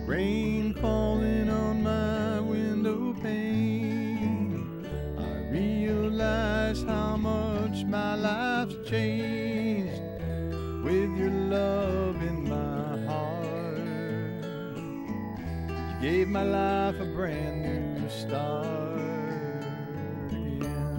Rain falling on my window pane, I realize how much my life's changed with your love in my heart. You gave my life a brand new start again.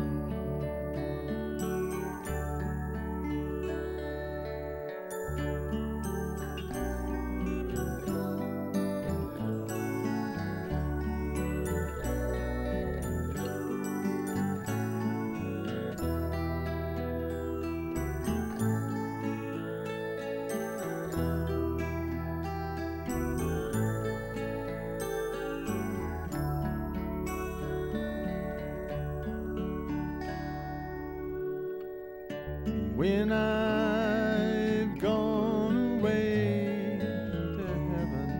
When I've gone away to heaven,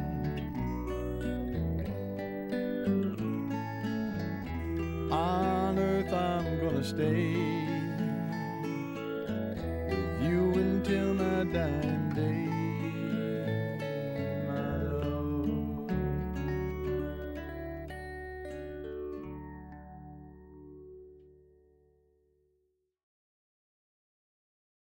on earth I'm gonna stay with you until my dying